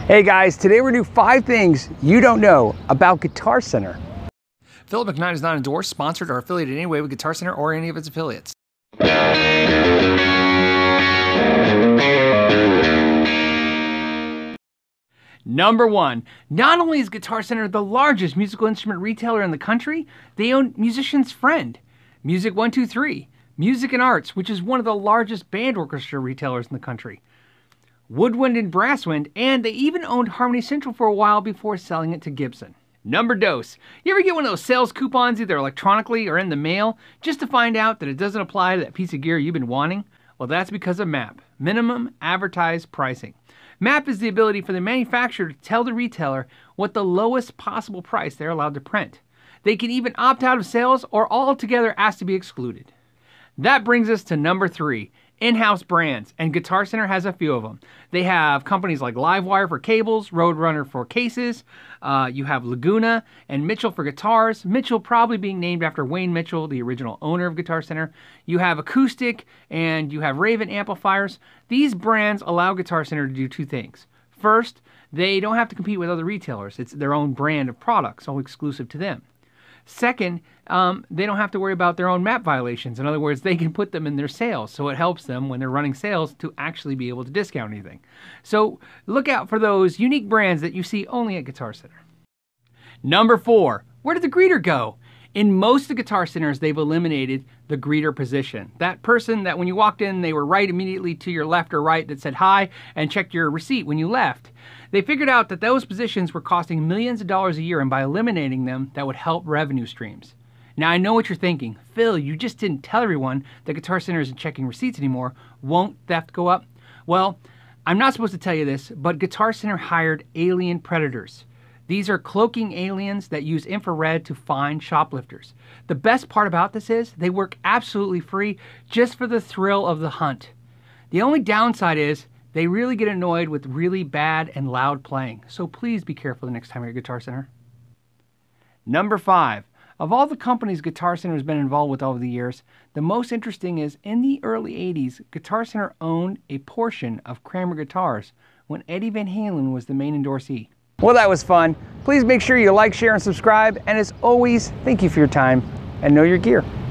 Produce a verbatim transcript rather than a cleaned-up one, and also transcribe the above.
Hey guys, today we're gonna do five things you don't know about Guitar Center. Philip McKnight is not endorsed, sponsored, or affiliated in any way with Guitar Center or any of its affiliates. Number one, not only is Guitar Center the largest musical instrument retailer in the country, they own Musician's Friend, Music one two three, Music and Arts, which is one of the largest band orchestra retailers in the country, Woodwind and Brasswind, and they even owned Harmony Central for a while before selling it to Gibson. Number dos. You ever get one of those sales coupons either electronically or in the mail just to find out that it doesn't apply to that piece of gear you've been wanting? Well, that's because of M A P, Minimum Advertised Pricing. M A P is the ability for the manufacturer to tell the retailer what the lowest possible price they're allowed to print. They can even opt out of sales or altogether ask to be excluded. That brings us to number three, in-house brands, and Guitar Center has a few of them. They have companies like Livewire for cables, Roadrunner for cases, uh, you have Laguna and Mitchell for guitars, Mitchell probably being named after Wayne Mitchell, the original owner of Guitar Center. You have Acoustic and you have Raven amplifiers. These brands allow Guitar Center to do two things. First, they don't have to compete with other retailers. It's their own brand of products, all exclusive to them. Second, um, they don't have to worry about their own M A P violations. In other words, they can put them in their sales, so it helps them when they're running sales to actually be able to discount anything. So look out for those unique brands that you see only at Guitar Center. Number four, where did the greeter go? In most of the Guitar Centers, they've eliminated the greeter position. That person that when you walked in, they were right immediately to your left or right that said hi and checked your receipt when you left. They figured out that those positions were costing millions of dollars a year, and by eliminating them, that would help revenue streams. Now, I know what you're thinking. Phil, you just didn't tell everyone that Guitar Center isn't checking receipts anymore. Won't theft go up? Well, I'm not supposed to tell you this, but Guitar Center hired alien predators. These are cloaking aliens that use infrared to find shoplifters. The best part about this is they work absolutely free just for the thrill of the hunt. The only downside is they really get annoyed with really bad and loud playing. So please be careful the next time you're at Guitar Center. Number five. Of all the companies Guitar Center has been involved with over the years, the most interesting is in the early eighties, Guitar Center owned a portion of Kramer Guitars when Eddie Van Halen was the main endorsee. Well, that was fun. Please make sure you like, share, and subscribe. And as always, thank you for your time and know your gear.